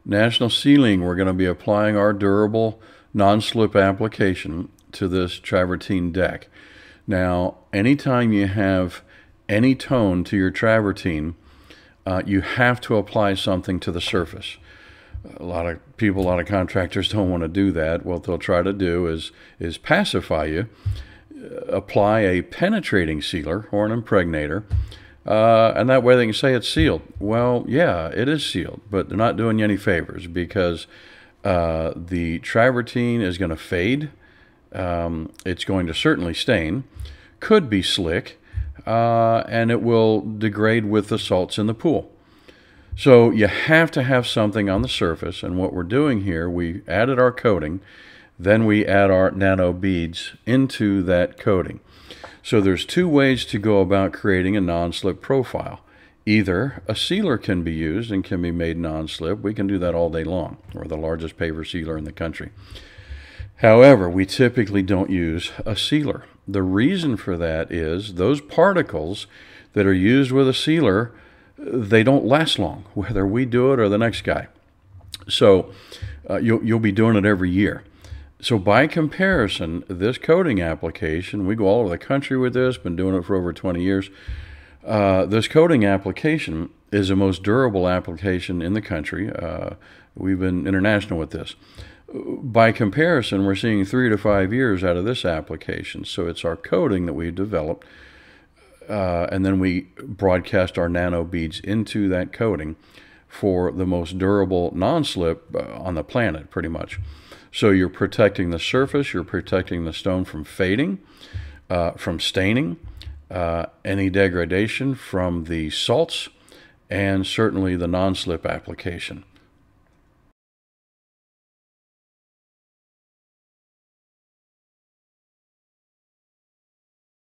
National Sealing, we're going to be applying our durable non-slip application to this travertine deck. Now, anytime you have any tone to your travertine, you have to apply something to the surface. A lot of people, a lot of contractors don't want to do that. What they'll try to do is pacify you, apply a penetrating sealer or an impregnator, and that way they can say it's sealed. Well, yeah, it is sealed, but they're not doing you any favors, because the travertine is going to fade. It's going to certainly stain, could be slick, and it will degrade with the salts in the pool. So you have to have something on the surface, and what we're doing here, we added our coating, then we add our nano beads into that coating. So there's two ways to go about creating a non-slip profile. Either a sealer can be used and can be made non-slip. We can do that all day long. We're the largest paver sealer in the country. However, we typically don't use a sealer. The reason for that is those particles that are used with a sealer, they don't last long, whether we do it or the next guy. So you'll be doing it every year. So by comparison, this coating application, we go all over the country with this, been doing it for over 20 years. This coating application is the most durable application in the country. We've been international with this. By comparison, we're seeing 3 to 5 years out of this application. So it's our coating that we've developed, and then we broadcast our nano beads into that coating for the most durable non-slip on the planet, pretty much. So you're protecting the surface, you're protecting the stone from fading, from staining, any degradation from the salts, and certainly the non-slip application.